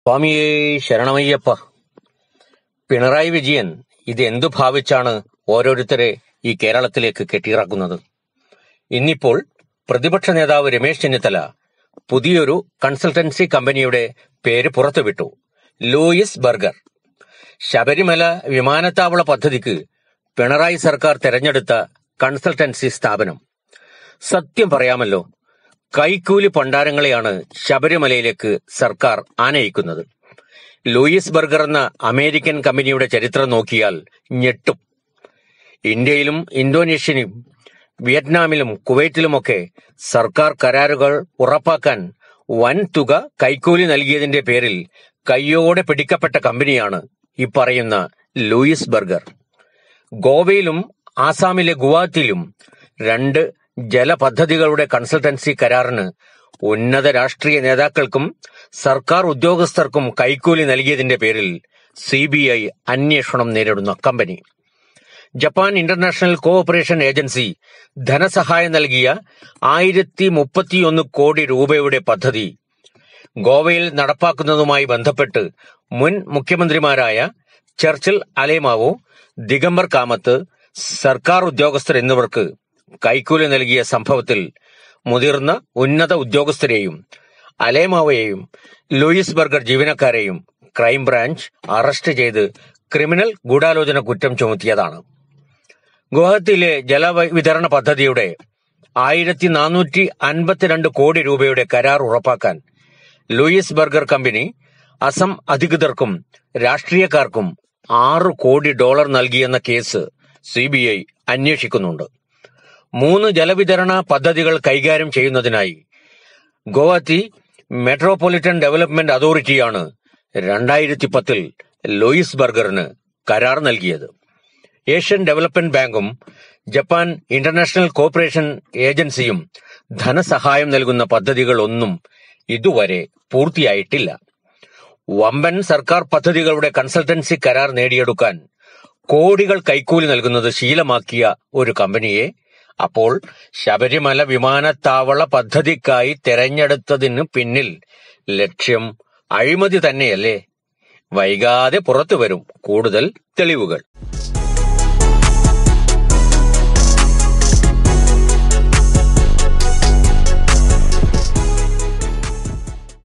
സ്വാമിയേ ശരണമയ്യപ്പ. പിണറായി വിജയൻ ഇതെന്തു ഭാവിച്ചാണ് ഓരോരുത്തരെ ഈ കേരളത്തിലേക്ക് കെട്ടിയിറക്കുന്നത്? ഇന്നിപ്പോൾ പ്രതിപക്ഷ നേതാവ് രമേശ് ചെന്നിത്തല പുതിയൊരു കൺസൾട്ടൻസി കമ്പനിയുടെ പേര് പുറത്തുവിട്ടു. Luis burger. ശബരിമല വിമാനത്താവള പദ്ധതിക്ക് പിണറായി സർക്കാർ തെരഞ്ഞെടുത്ത കൺസൾട്ടൻസി സ്ഥാപനം. സത്യം പറയാമല്ലോ, കൈക്കൂലി പണ്ടാരങ്ങളെയാണ് ശബരിമലയിലേക്ക് സർക്കാർ ആനയിക്കുന്നത്. ലൂയിസ് ബർഗർ എന്ന അമേരിക്കൻ കമ്പനിയുടെ ചരിത്രം നോക്കിയാൽ ഞെട്ടും. ഇന്ത്യയിലും ഇന്തോനേഷ്യയിലും വിയറ്റ്നാമിലും കുവൈറ്റിലുമൊക്കെ സർക്കാർ കരാറുകൾ ഉറപ്പാക്കാൻ വൻ തുക കൈക്കൂലി നൽകിയതിന്റെ പേരിൽ കയ്യോടെ പിടിക്കപ്പെട്ട കമ്പനിയാണ് ഈ പറയുന്ന ലൂയിസ് ബർഗർ. ഗോവയിലും ആസാമിലെ ഗുവാഹത്തിയിലും 2 ജലപദ്ധതികളുടെ കൺസൾട്ടൻസി കരാറിന് ഉന്നത രാഷ്ട്രീയ നേതാക്കൾക്കും സർക്കാർ ഉദ്യോഗസ്ഥർക്കും കൈക്കൂലി നൽകിയതിന്റെ പേരിൽ CBI അന്വേഷണം നേരിടുന്ന company. Japan international cooperation agency ധനസഹായം നൽകിയ 1031 കോടി രൂപയുടെ പദ്ധതി ഗോവയിൽ നടപ്പാക്കുന്നതുമായി ബന്ധപ്പെട്ട് മുൻ മുഖ്യമന്ത്രിമാരായ ചർച്ചിൽ അലേമാവോ, ദിഗംബർ കാമത്ത്, സർക്കാർ ഉദ്യോഗസ്ഥർ എന്നിവർക്ക് കൈക്കൂലി നൽകിയ സംഭവത്തിൽ മുതിർന്ന ഉന്നത ഉദ്യോഗസ്ഥരെയും അലേമാവയെയും ലൂയിസ് ബർഗർ ജീവനക്കാരെയും ക്രൈംബ്രാഞ്ച് അറസ്റ്റ് ചെയ്ത് ക്രിമിനൽ ഗൂഢാലോചന കുറ്റം ചുമത്തിയതാണ്. ഗുവാഹത്തിയിലെ ജലവിതരണ പദ്ധതിയുടെ 1452 കോടി രൂപയുടെ കരാർ ഉറപ്പാക്കാൻ ലൂയിസ് ബർഗർ കമ്പനി അസം അധികൃതർക്കും രാഷ്ട്രീയക്കാർക്കും $6 കോടി നൽകിയെന്ന കേസ് CBI അന്വേഷിക്കുന്നുണ്ട്. 3 ജലവിതരണ പദ്ധതികൾ കൈകാര്യം ചെയ്യുന്നതിനായി ഗുവാഹത്തി മെട്രോപൊളിറ്റൻ ഡെവലപ്മെന്റ് അതോറിറ്റിയാണ് 2010 ലൂയിസ് ബർഗറിന് കരാർ നൽകിയത്. ഏഷ്യൻ ഡെവലപ്മെന്റ് ബാങ്കും ജപ്പാൻ ഇന്റർനാഷണൽ കോർപ്പറേഷൻ ഏജൻസിയും ധനസഹായം നൽകുന്ന പദ്ധതികളൊന്നും ഇതുവരെ പൂർത്തിയായിട്ടില്ല. വമ്പൻ സർക്കാർ പദ്ധതികളുടെ കൺസൾട്ടൻസി കരാർ നേടിയെടുക്കാൻ കോടികൾ കൈക്കൂലി നൽകുന്നത് ശീലമാക്കിയ ഒരു കമ്പനിയെ അപ്പോൾ ശബരിമല വിമാനത്താവള പദ്ധതിക്കായി തെരഞ്ഞെടുത്തതിന് പിന്നിൽ ലക്ഷ്യം അഴിമതി തന്നെയല്ലേ? വൈകാതെ പുറത്തുവരും കൂടുതൽ തെളിവുകൾ.